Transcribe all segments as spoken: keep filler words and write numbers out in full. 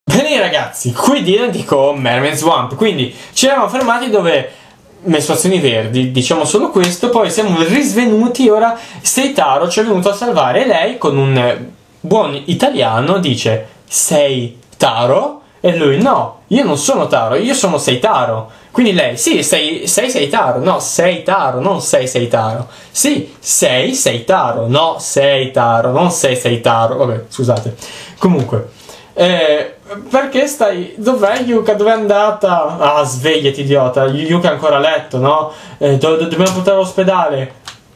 Bene ragazzi, qui dico Mermaid Swamp, quindi ci eravamo fermati dove mestruazioni verdi, diciamo solo questo, poi siamo risvenuti, ora Seitaro ci è venuto a salvare e lei con un buon italiano dice sei Taro? E lui no, io non sono Taro, io sono Seitaro. Quindi lei, sì, sei, sei Seitaro, no, sei Taro, non sei Seitaro. Sì, sei Seitaro, no, sei Taro, non sei Seitaro. Vabbè, scusate. Comunque, eh, perché stai... Dov'è Yuka? Dov'è andata? Ah, svegliati, idiota. Yuka è ancora a letto, no? Eh, do do dobbiamo portare all'ospedale.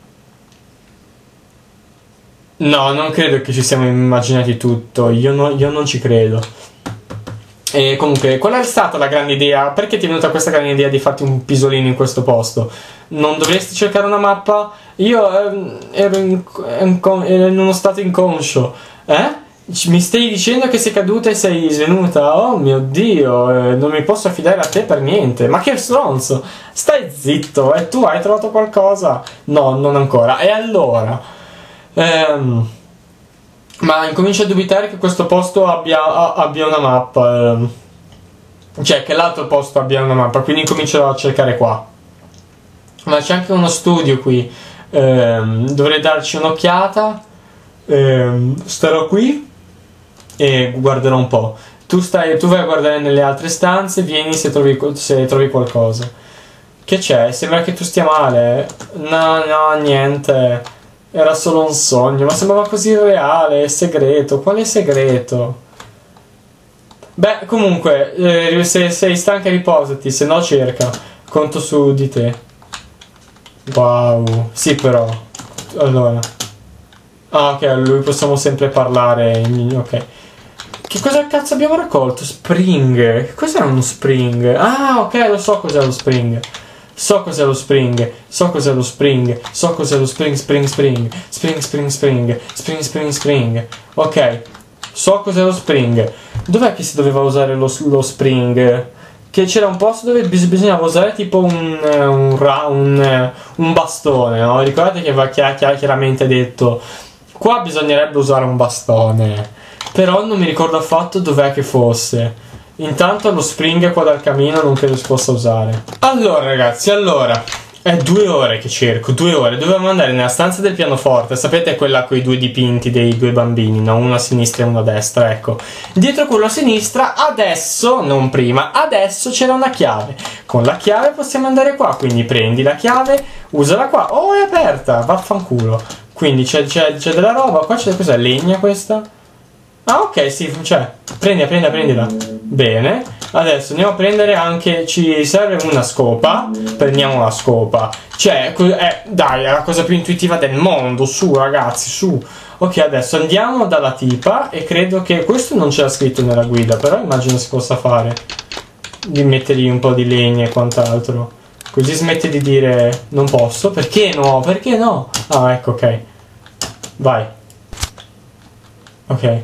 No, non credo che ci siamo immaginati tutto. Io, no, io non ci credo. E comunque, qual è stata la grande idea? Perché ti è venuta questa grande idea di farti un pisolino in questo posto? Non dovresti cercare una mappa? Io ehm, ero in, in, in uno stato inconscio. Eh? Mi stai dicendo che sei caduta e sei svenuta? Oh mio Dio, eh, non mi posso affidare a te per niente. Ma che stronzo! Stai zitto, e tu hai trovato qualcosa? No, non ancora. E allora? Ehm... Ma incomincio a dubitare che questo posto abbia, abbia una mappa. Ehm. Cioè, che l'altro posto abbia una mappa. Quindi incomincio a cercare qua. Ma c'è anche uno studio qui. Ehm, dovrei darci un'occhiata. Ehm, starò qui e guarderò un po'. Tu, stai, tu vai a guardare nelle altre stanze. Vieni se trovi, se trovi qualcosa. Che c'è? Sembra che tu stia male. No, no, niente. Era solo un sogno, ma sembrava così reale, segreto. Quale segreto? Beh, comunque, eh, se sei stanca riposati, se no cerca. Conto su di te. Wow. Sì, però. Allora. Ah, ok, a lui possiamo sempre parlare. Ok. Che cosa cazzo abbiamo raccolto? Spring. Che cos'è uno spring? Ah, ok, lo so cos'è lo spring. So cos'è lo spring, so cos'è lo spring, so cos'è lo spring, spring, spring, spring, spring, spring, spring, spring, spring. Ok, so cos'è lo spring. Dov'è che si doveva usare lo, lo spring? Che c'era un posto dove bis bisognava usare tipo un, un, un, un bastone, no? Ricordate che aveva chiaramente detto qua bisognerebbe usare un bastone. Però non mi ricordo affatto dov'è che fosse. Intanto lo spring qua dal camino non credo si possa usare. Allora ragazzi, allora è due ore che cerco, due ore. Dovevamo andare nella stanza del pianoforte. Sapete quella con i due dipinti dei due bambini, no? Uno a sinistra e uno a destra, ecco. Dietro quello a sinistra, adesso, non prima, adesso c'era una chiave. Con la chiave possiamo andare qua, quindi prendi la chiave, usala qua. Oh, è aperta, vaffanculo. Quindi c'è della roba, qua c'è cos'è? Legna questa? Ah, ok, sì, c'è. Prendila, prendila, prendila. Bene. Adesso andiamo a prendere anche... Ci serve una scopa. Prendiamo la scopa. Cioè, eh, dai, è la cosa più intuitiva del mondo. Su, ragazzi, su. Ok, adesso andiamo dalla tipa. E credo che... Questo non c'era scritto nella guida, però immagino si possa fare. Di mettergli un po' di legna e quant'altro. Così smette di dire non posso. Perché no? Perché no? Ah, ecco, ok. Vai. Ok.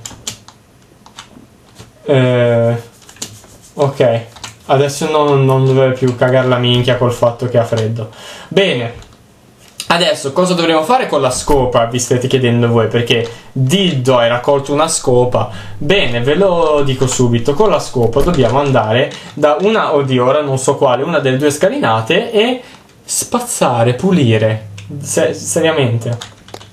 Eh, ok, adesso non, non deve più cagare la minchia col fatto che ha freddo. Bene, adesso cosa dovremo fare con la scopa? Vi state chiedendo voi, perché Diddo hai raccolto una scopa. Bene, ve lo dico subito. Con la scopa dobbiamo andare da una, oddio, ora non so quale, una delle due scalinate e spazzare, pulire. Se, seriamente.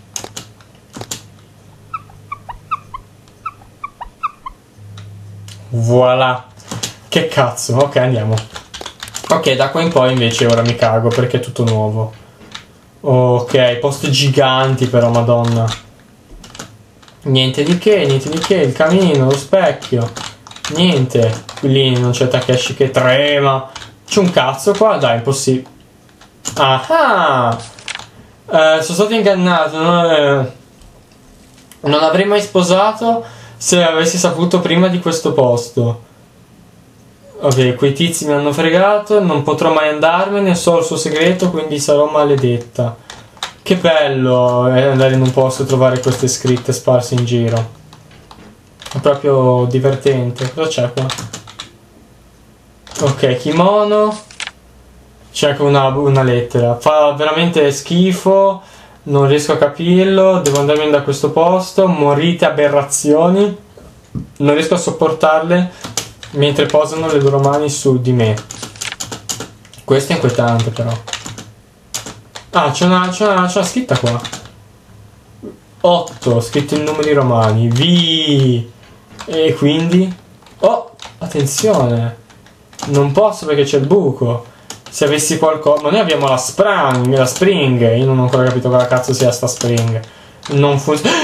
Voilà. Che cazzo. Ok, andiamo. Ok, da qua in poi invece ora mi cago perché è tutto nuovo. Ok, posti giganti però, madonna. Niente di che, niente di che. Il camino, lo specchio. Niente. Lì non c'è Takeshi che trema. C'è un cazzo qua? Dai, impossibile. Ah, eh, sono stato ingannato. Non, eh, non avrei mai sposato se avessi saputo prima di questo posto. Ok, quei tizi mi hanno fregato. Non potrò mai andarmene. So il suo segreto, quindi sarò maledetta. Che bello è andare in un posto e trovare queste scritte sparse in giro. È proprio divertente. Cosa c'è qua? Ok, kimono. C'è anche una, una lettera. Fa veramente schifo. Non riesco a capirlo. Devo andarmene da questo posto. Morite aberrazioni. Non riesco a sopportarle mentre posano le loro mani su di me. Questo è inquietante però. Ah, c'è una, c'è una, c'è una scritta qua. otto, scritto in numeri romani. V. E quindi... Oh, attenzione. Non posso perché c'è il buco. Se avessi qualcosa... Ma noi abbiamo la spring, la spring. Io non ho ancora capito cosa cazzo sia sta spring. Non funziona...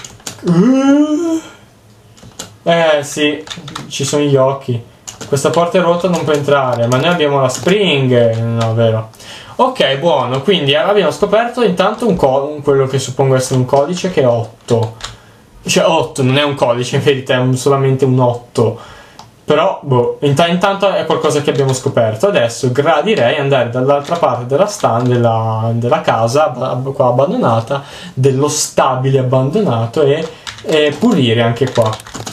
Eh sì, ci sono gli occhi. Questa porta è rotta, non può entrare. Ma noi abbiamo la spring. No, vero. Ok, buono. Quindi abbiamo scoperto intanto un co quello che suppongo essere un codice, che è otto. Cioè otto, non è un codice, in verità è un, solamente un otto. Però, boh, intanto è qualcosa che abbiamo scoperto. Adesso gradirei andare dall'altra parte della stand, della, della casa qua abbandonata, dello stabile abbandonato, e, e pulire anche qua.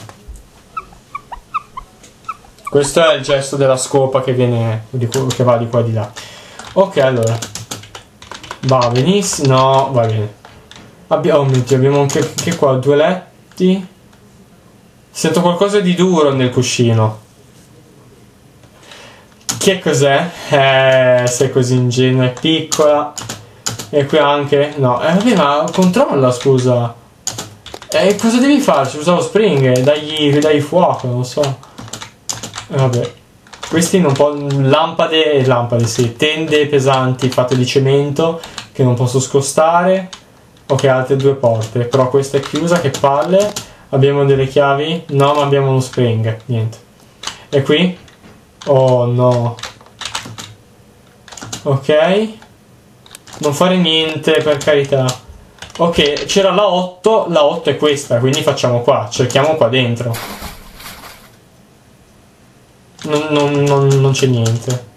Questo è il gesto della scopa che viene, che va di qua e di là. Ok, allora. Va benissimo. No, va bene. Abbiamo, oh mio Dio, abbiamo anche, anche qua due letti. Sento qualcosa di duro nel cuscino. Che cos'è? Eh, sei così ingenua, è piccola. E qui anche... No, eh vabbè, ma controlla, scusa. Eh, cosa devi farci? Usa lo spring, dagli, dagli fuoco, non so. Eh, vabbè. Questi non po'... Lampade, lampade, sì. Tende pesanti fatte di cemento che non posso scostare. Ok, altre due porte. Però questa è chiusa, che palle. Abbiamo delle chiavi? No, ma abbiamo uno spring. Niente. E qui? Oh no. Ok. Non fare niente, per carità. Ok, c'era la otto. La otto è questa, quindi facciamo qua. Cerchiamo qua dentro. Non, non, non, non c'è niente.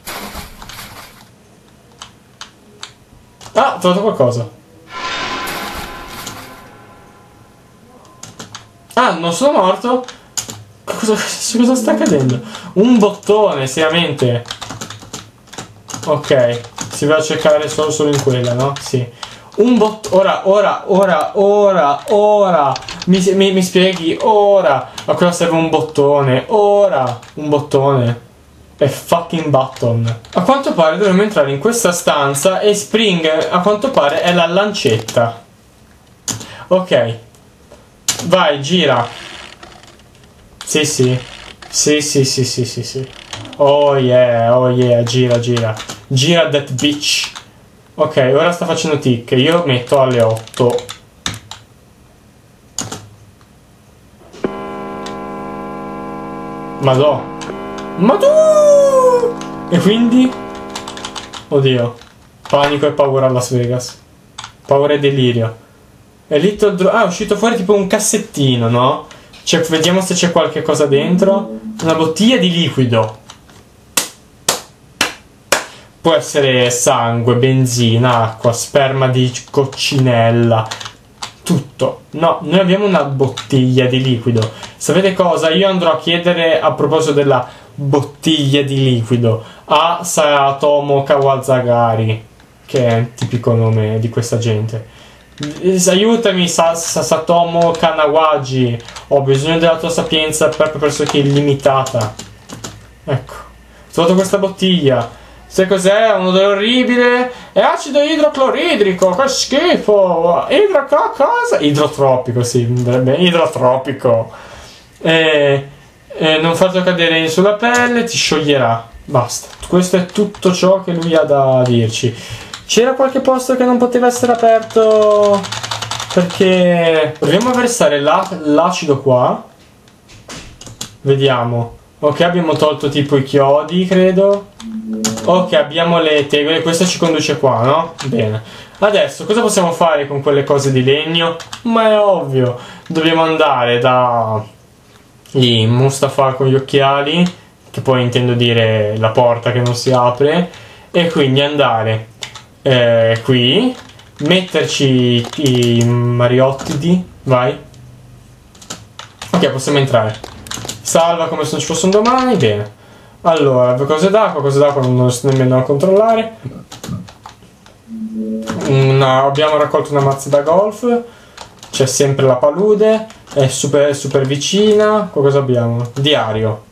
Ah, ho trovato qualcosa. Ah, non sono morto? Cosa, cosa sta accadendo? Un bottone, seriamente. Ok, si va a cercare solo, solo in quella, no? Sì. Un bottone. Ora, ora, ora, ora, ora. Mi, mi, mi spieghi? Ora. A cosa serve un bottone? Ora. Un bottone. A fucking button. A quanto pare dovremmo entrare in questa stanza e Spring, a quanto pare, è la lancetta. Ok. Vai, gira. Sì, sì. Sì, sì, sì, sì, sì, sì. Oh yeah, oh yeah, gira, gira. Gira that bitch. Ok, ora sta facendo tic. Io metto alle otto. Madò. Madò. E quindi? Oddio. Panico e paura a Las Vegas. Paura e delirio. E Little Dro- ah, è uscito fuori tipo un cassettino, no? Cioè, vediamo se c'è qualche cosa dentro. Una bottiglia di liquido. Può essere sangue, benzina, acqua, sperma di coccinella. Tutto. No, noi abbiamo una bottiglia di liquido. Sapete cosa? Io andrò a chiedere, a proposito della bottiglia di liquido, a Satomo Kawasagari, che è il tipico nome di questa gente. Aiutami, Sa Sa Satomo Kanawaji. Ho bisogno della tua sapienza proprio pressoché illimitata. Ecco, ho trovato questa bottiglia. Sai cos'è? Un odore orribile. È acido idrocloridrico. Che schifo. Idro cosa? Idrotropico, sì. Idrotropico. E, e non farlo cadere sulla pelle, ti scioglierà. Basta. Questo è tutto ciò che lui ha da dirci. C'era qualche posto che non poteva essere aperto perché... Proviamo a versare l'acido qua. Vediamo. Ok, abbiamo tolto tipo i chiodi, credo. Ok, abbiamo le tegole. Questo ci conduce qua, no? Bene. Adesso, cosa possiamo fare con quelle cose di legno? Ma è ovvio. Dobbiamo andare da... lì, Mustafa con gli occhiali, che poi intendo dire la porta che non si apre. E quindi andare... Eh, qui metterci i mariottidi. Vai. Ok, possiamo entrare. Salva come se non ci fosse un domani. Bene. Allora, cose d'acqua, cose d'acqua non riesco nemmeno a controllare. Una, abbiamo raccolto una mazza da golf. C'è sempre la palude. È super, super vicina. Cosa abbiamo? Diario.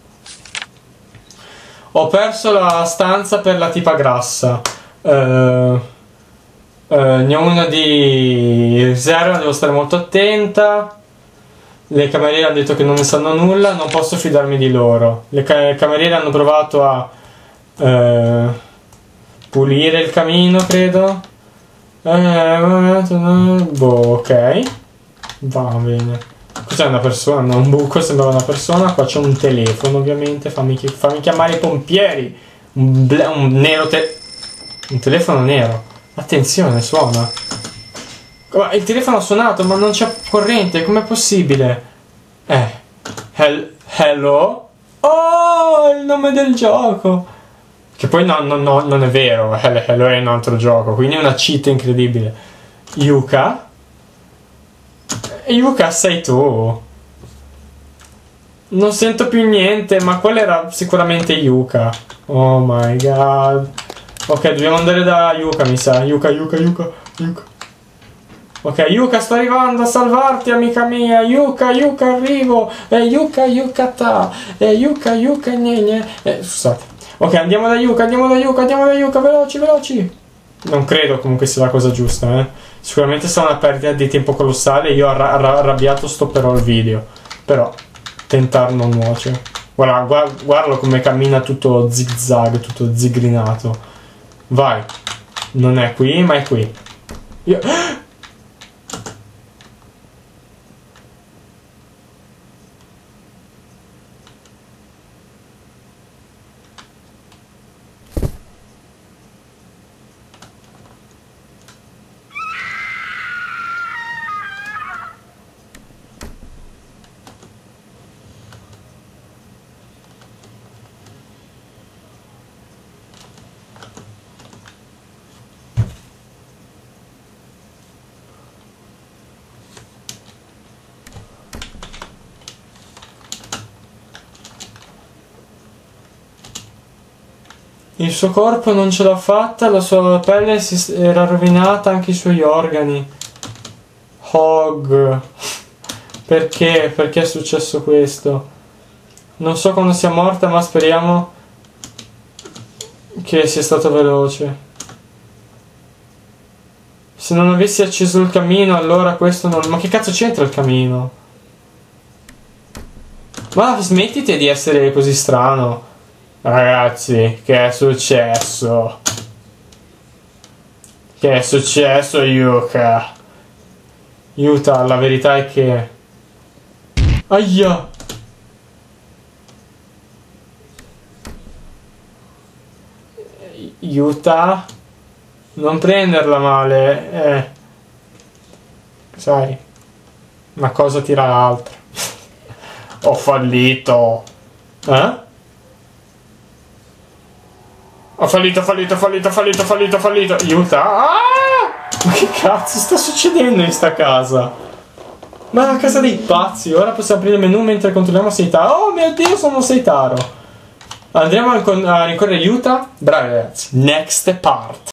Ho perso la stanza per la tipa grassa. Uh, uh, ne ho una di riserva, devo stare molto attenta. Le cameriere hanno detto che non ne sanno nulla, non posso fidarmi di loro. Le ca cameriere hanno provato a uh, pulire il camino, credo. Eh, boh, ok. Va bene. Cos'è una persona? No, un buco, sembrava una persona. Qua c'è un telefono, ovviamente. Fammi, chi fammi chiamare i pompieri. Un, un nero te... Un telefono nero. Attenzione, suona. Il telefono ha suonato, ma non c'è corrente. Com'è possibile? Eh. Hel hello? Oh, il nome del gioco. Che poi no, no, no, non è vero. Hello è un altro gioco. Quindi è una cheat incredibile. Yuka? Yuka sei tu. Non sento più niente, ma quella era sicuramente Yuka. Oh my god. Ok, dobbiamo andare da Yuka, mi sa. Yuka, Yuka, Yuka, Yuka. Ok, Yuka, sto arrivando a salvarti, amica mia. Yuka, Yuka, arrivo. Eh, Yuka, Yuka, ta. Eh, Yuka, Yuka, gne, gne. Eh, scusate. Ok, andiamo da Yuka, andiamo da Yuka, andiamo da Yuka, veloci, veloci. Non credo comunque sia la cosa giusta, eh. Sicuramente sarà una perdita di tempo colossale. Io arra arra arrabbiato stopperò il video. Però tentar non nuoce. Guarda, guarda, guardalo come cammina tutto zigzag, tutto zigrinato. Vai. Non è qui, ma è qui. Io... Il suo corpo non ce l'ha fatta, la sua pelle si era rovinata, anche i suoi organi. Hog. Perché? Perché è successo questo? Non so quando sia morta, ma speriamo che sia stato veloce. Se non avessi acceso il camino, allora questo non... Ma che cazzo c'entra il camino? Ma smettite di essere così strano. Ragazzi, che è successo? Che è successo, Yuka? Yuta, la verità è che... Aia! Yuta? Non prenderla male, eh. Sai, una cosa tira l'altra. Ho fallito. Eh? Ho fallito, fallito, fallito, fallito, fallito, fallito. Aiuta! Ah! Ma che cazzo sta succedendo in sta casa? Ma è una casa dei pazzi. Ora possiamo aprire il menu mentre controlliamo Seitaro. Oh mio Dio, sono Seitaro. Andremo a, a rincorrere Yuta. Bravi ragazzi. Next part.